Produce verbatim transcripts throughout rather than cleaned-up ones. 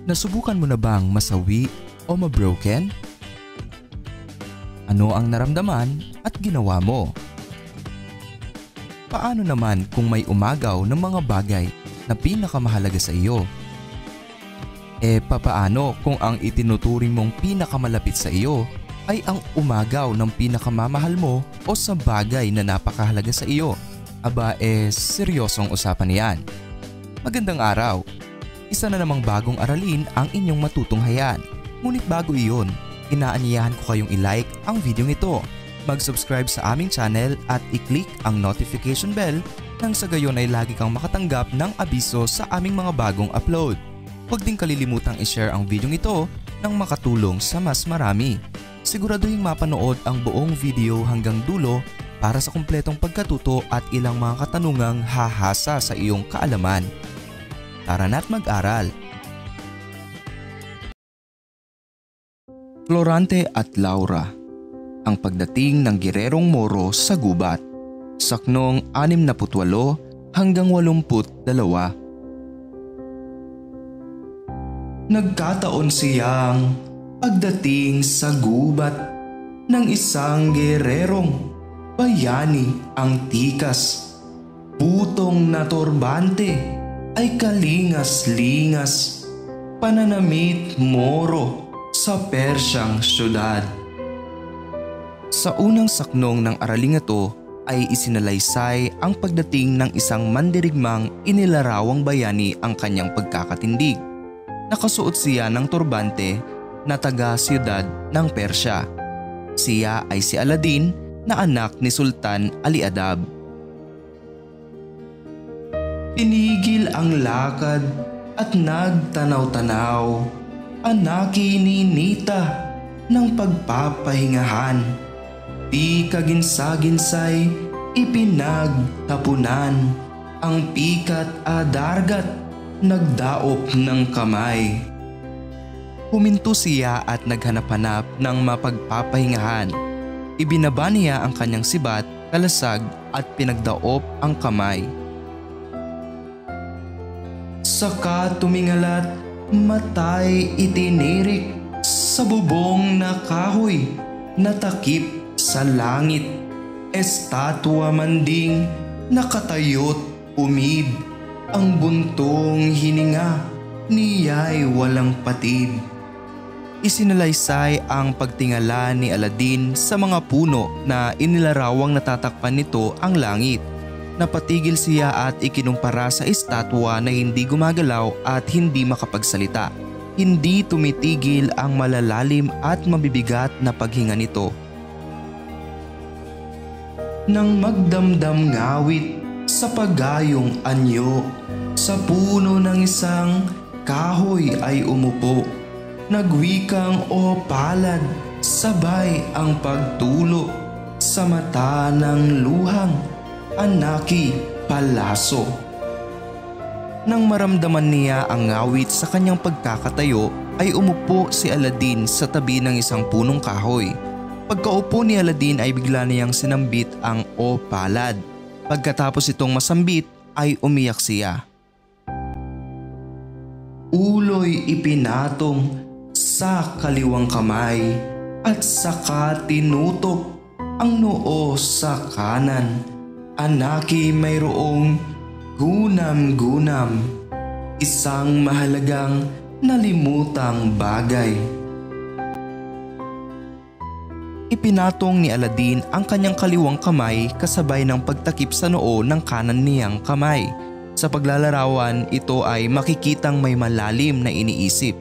Nasubukan mo na bang masawi o mabroken? Ano ang naramdaman at ginawa mo? Paano naman kung may umagaw ng mga bagay na pinakamahalaga sa iyo? E papaano kung ang itinuturing mong pinakamalapit sa iyo ay ang umagaw ng pinakamamahal mo o sa bagay na napakahalaga sa iyo? Aba eh seryosong usapan yan. Magandang araw! Isa na namang bagong aralin ang inyong matutunghayan. Ngunit bago iyon, inaanyayahan ko kayong i-like ang video ito, mag-subscribe sa aming channel at i-click ang notification bell nang sa gayon ay lagi kang makatanggap ng abiso sa aming mga bagong upload. Huwag din kalilimutang i-share ang video ito nang makatulong sa mas marami. Siguraduhin mapanood ang buong video hanggang dulo para sa kumpletong pagkatuto at ilang mga katanungang hahasa sa iyong kaalaman. Tara na't mag-aral! Florante at Laura. Ang pagdating ng Gererong Moro sa gubat. Saknong anim na putwalo hanggang walumput dalawa. Nagkataon siyang pagdating sa gubat ng isang gererong bayani ang tikas. Putong na turbante ay kalingas-lingas, pananamit Moro sa Persyang syudad. Sa unang saknong ng araling ito ay isinalaysay ang pagdating ng isang mandirigmang inilarawang bayani ang kanyang pagkakatindig. Nakasuot siya ng turbante na taga-siyudad ng Persya. Siya ay si Aladdin na anak ni Sultan Ali-Adab. Pinigil ang lakad at nagtanaw-tanaw, anaki ni Nita ng pagpapahingahan. Di kaginsa-ginsay ipinagtapunan, ang pikat adargat nagdaop ng kamay. Huminto siya at naghanap-hanap ng mapagpapahingahan. Ibinaba niya ang kanyang sibat, kalasag at pinagdaop ang kamay. Saka tumingalat, matay itinirik sa bubong na kahoy na takip sa langit. Estatwa manding nakatayot umid, ang buntong hininga niya'y walang patid. Isinalaysay ang pagtingala ni Aladdin sa mga puno na inilarawang natatakpan nito ang langit. Napatigil siya at ikinumpara sa estatwa na hindi gumagalaw at hindi makapagsalita. Hindi tumitigil ang malalalim at mabibigat na paghinga nito. Nang magdamdam ngawit sa pagayong anyo, sa puno ng isang kahoy ay umupo. Nagwikang o palad, sabay ang pagtulo sa mata ng luhang anaki palaso. Nang maramdaman niya ang ngawit sa kanyang pagkakatayo ay umupo si Aladdin sa tabi ng isang punong kahoy. Pagkaupo ni Aladdin ay bigla niyang sinambit ang o palad. Pagkatapos itong masambit ay umiyak siya. Ulo'y ipinatong sa kaliwang kamay at saka tinutok ang noo sa kanan. Anaki mayroong gunam-gunam, isang mahalagang nalimutang bagay. Ipinatong ni Aladdin ang kanyang kaliwang kamay kasabay ng pagtakip sa noo ng kanan niyang kamay. Sa paglalarawan, ito ay makikitang may malalim na iniisip.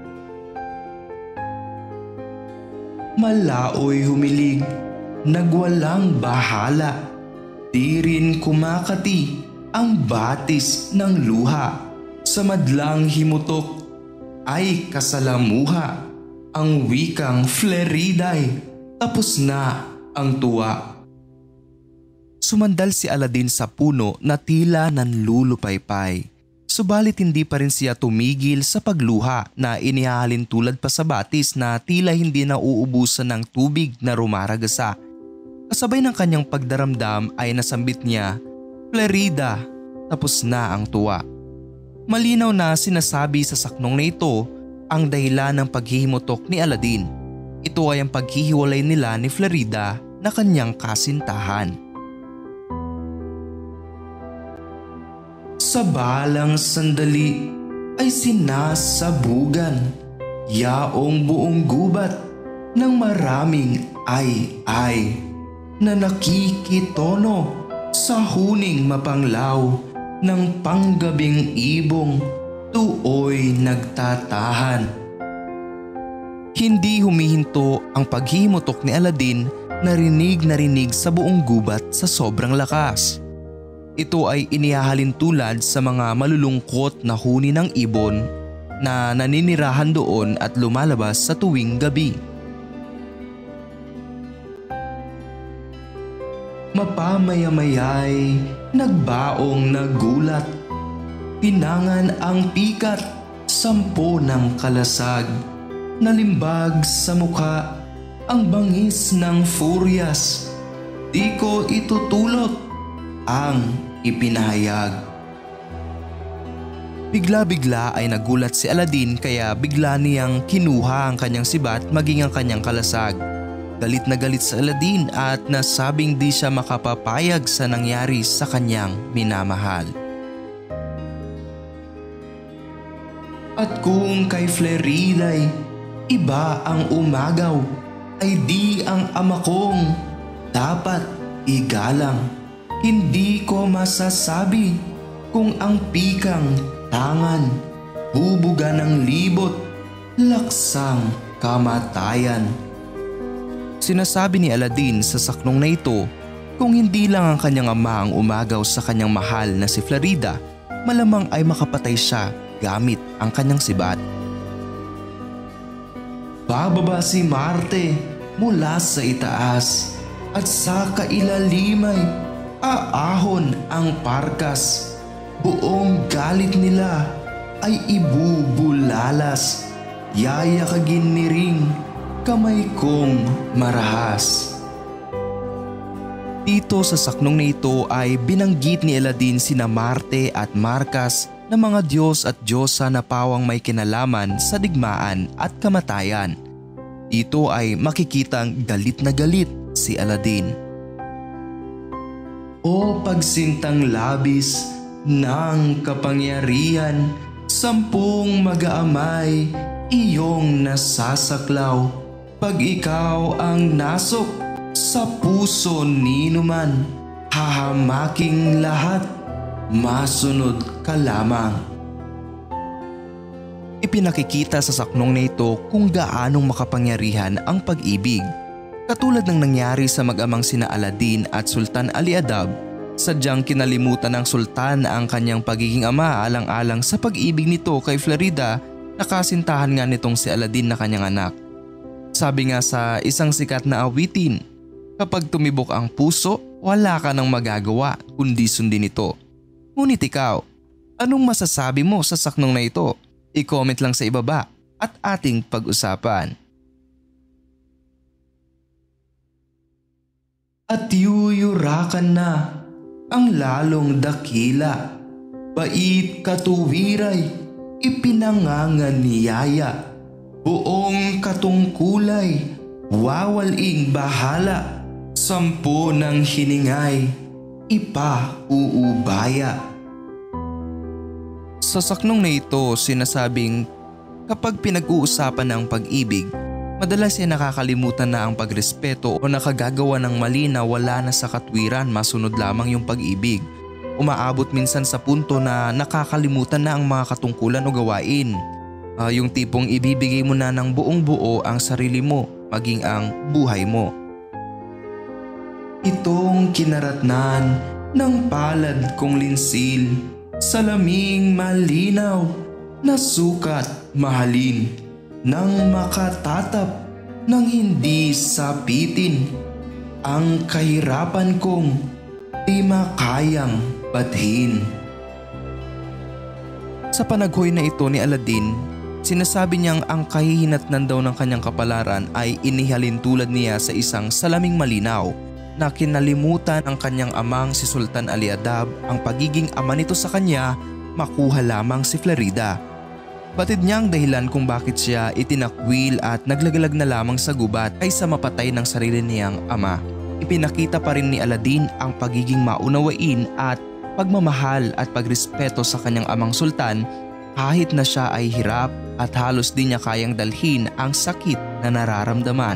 Malaoy humilig, nagwalang bahala. Di rin kumakati ang batis ng luha. Sa madlang himutok ay kasalamuha. Ang wikang Fleriday, tapos na ang tuwa. Sumandal si Aladdin sa puno na tila nanlulupaypay. Subalit hindi pa rin siya tumigil sa pagluha na inihahalin tulad pa sa batis na tila hindi nauubusan ng tubig na rumaragasa. Kasabay ng kanyang pagdaramdam ay nasambit niya, Flerida, tapos na ang tuwa. Malinaw na sinasabi sa saknong na ito ang dahilan ng paghihimutok ni Aladdin. Ito ay ang paghihiwalay nila ni Florida na kanyang kasintahan. Sa balang sandali ay sinasabugan yaong buong gubat ng maraming ay-ay na nakikitono sa huning mapanglaw ng panggabing ibong tuoy nagtatahan. Hindi humihinto ang paghihimutok ni Aladdin na rinig na rinig sa buong gubat sa sobrang lakas. Ito ay inihahalin tulad sa mga malulungkot na huni ng ibon na naninirahan doon at lumalabas sa tuwing gabi. Mapamaya-mayay, nagbaong nagulat. Pinangan ang pikat, sampo ng kalasag. Nalimbag sa muka ang bangis ng furyas. Di ko itutulot ang ipinahayag. Bigla-bigla ay nagulat si Aladdin kaya bigla niyang kinuha ang kanyang sibat maging ang kanyang kalasag. Galit na galit si Aladdin at nasabing di siya makapapayag sa nangyari sa kanyang minamahal. At kung kay Florida'y iba ang umagaw, ay di ang ama kong dapat igalang. Hindi ko masasabi kung ang pikang tangan, bubuga ng libot, laksang kamatayan. Sinasabi ni Aladdin sa saknong na ito kung hindi lang ang kanyang ama ang umagaw sa kanyang mahal na si Florida, malamang ay makapatay siya gamit ang kanyang sibat. Bababa si Marte mula sa itaas at sa kailalimay aahon ang parkas. Buong galit nila ay ibubulalas, yayakagin ni ring kamay kong marahas. Dito sa saknong na ito ay binanggit ni Aladdin sina Marte at Marcas na mga Diyos at Diyosa na pawang may kinalaman sa digmaan at kamatayan. Dito ay makikitang galit na galit si Aladdin. O pagsintang labis ng kapangyarihan, sampung mag-aamay iyong nasasaklaw. Pag ikaw ang nasok sa puso ninuman, hahamaking lahat, masunod ka lamang. Ipinakikita sa saknong na ito kung gaanong makapangyarihan ang pag-ibig. Katulad ng nangyari sa mag-amang sina Aladdin at Sultan Ali-Adab, sadyang kinalimutan ng sultan ang kanyang pagiging ama alang-alang sa pag-ibig nito kay Florida na kasintahan nga nitong si Aladdin na kanyang anak. Sabi nga sa isang sikat na awitin, kapag tumibok ang puso, wala ka nang magagawa kundi sundin ito. Ngunit ikaw, anong masasabi mo sa saknong na ito? I-comment lang sa ibaba at ating pag-usapan. At yuyurakan na ang lalong dakila, bait katuwiray, ipinangangan niyaya. Buong katungkulay, wawaling bahala, sampo ng hiningay, ipa-uubaya. Sa saknong na ito sinasabing kapag pinag-uusapan ng pag-ibig, madalas ay nakakalimutan na ang pagrespeto o nakagagawa ng mali na wala na sa katwiran, masunod lamang yung pag-ibig. Umaabot minsan sa punto na nakakalimutan na ang mga katungkulan o gawain. Uh, yung tipong ibibigay mo na ng buong buo ang sarili mo, maging ang buhay mo. Itong kinaratnan ng palad kong linsil, salaming malinaw, na sukat mahalin, nang makatatap ng hindi sapitin, ang kahirapan kong di makayang badhin. Sa panaghoy na ito ni Aladdin, sinasabi niyang ang kahihinatnan daw ng kanyang kapalaran ay inihalin tulad niya sa isang salaming malinaw na kinalimutan ang kanyang amang si Sultan Ali-Adab ang pagiging ama nito sa kanya makuha lamang si Florida. Batid niya ang dahilan kung bakit siya itinakwil at naglagalag na lamang sa gubat kaysa mapatay ng sarili niyang ama. Ipinakita pa rin ni Aladdin ang pagiging maunawain at pagmamahal at pagrespeto sa kanyang amang sultan kahit na siya ay hirap at halos di niya kayang dalhin ang sakit na nararamdaman.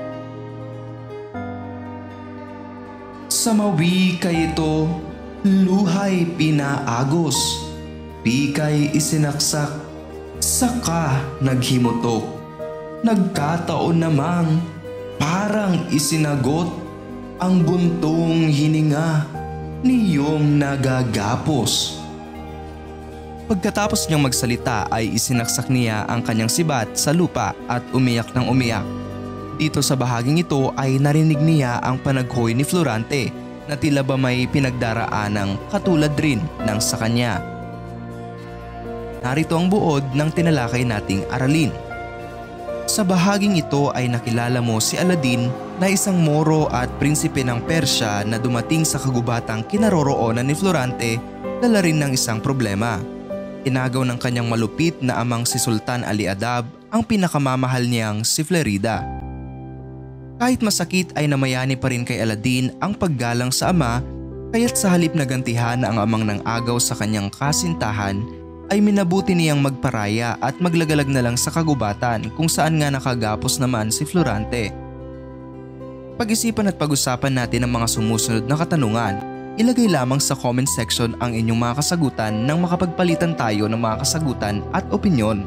Sa mawikay ito, luhay pinaagos, pikay isinaksak, saka naghimutok. Nagkataon namang parang isinagot ang buntong hininga niyong nagagapos. Pagkatapos niyang magsalita ay isinaksak niya ang kanyang sibat sa lupa at umiyak ng umiyak. Dito sa bahaging ito ay narinig niya ang panaghoy ni Florante na tila ba may pinagdaraanang katulad rin ng sa kanya. Narito ang buod ng tinalakay nating aralin. Sa bahaging ito ay nakilala mo si Aladdin na isang Moro at prinsipe ng Persya na dumating sa kagubatang kinaroroonan ni Florante dala rin ng isang problema. Inagaw ng kanyang malupit na amang si Sultan Ali Adab ang pinakamamahal niyang si Florida. Kahit masakit ay namayani pa rin kay Aladdin ang paggalang sa ama, kaya't sa halip na gantihan ang amang nang agaw sa kanyang kasintahan ay minabuti niyang magparaya at maglagalag na lang sa kagubatan kung saan nga nakagapos naman si Florante. Pag-isipan at pag-usapan natin ang mga sumusunod na katanungan. Ilagay lamang sa comment section ang inyong mga kasagutan nang makapagpalitan tayo ng mga kasagutan at opinyon.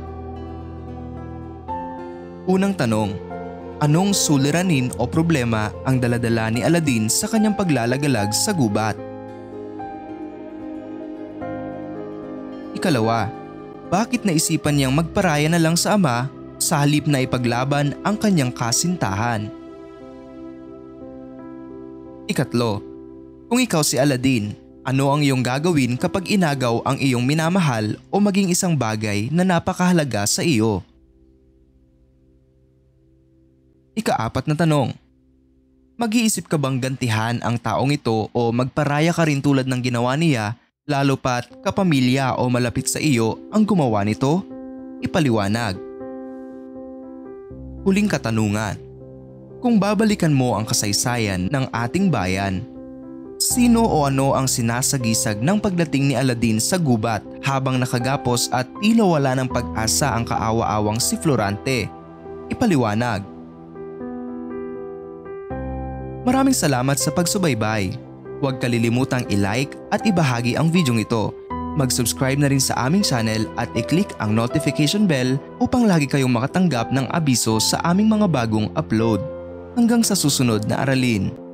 Unang tanong, anong suliranin o problema ang daladala ni Aladdin sa kanyang paglalagalag sa gubat? Ikalawa, bakit naisipan niyang magparaya na lang sa ama sa halip na ipaglaban ang kanyang kasintahan? Ikatlo, kung ikaw si Aladdin, ano ang iyong gagawin kapag inagaw ang iyong minamahal o maging isang bagay na napakahalaga sa iyo? Ikaapat na tanong, mag-iisip ka bang gantihan ang taong ito o magparaya ka rin tulad ng ginawa niya lalo pat kapamilya o malapit sa iyo ang gumawa nito? Ipaliwanag. Huling katanungan, kung babalikan mo ang kasaysayan ng ating bayan, sino o ano ang sinasagisag ng pagdating ni Aladdin sa gubat habang nakagapos at tila wala ng pag-asa ang kaawa-awang si Florante? Ipaliwanag. Maraming salamat sa pagsubaybay. Huwag kalilimutang i-like at ibahagi ang videong ito. Mag-subscribe na rin sa aming channel at i-click ang notification bell upang lagi kayong makatanggap ng abiso sa aming mga bagong upload. Hanggang sa susunod na aralin.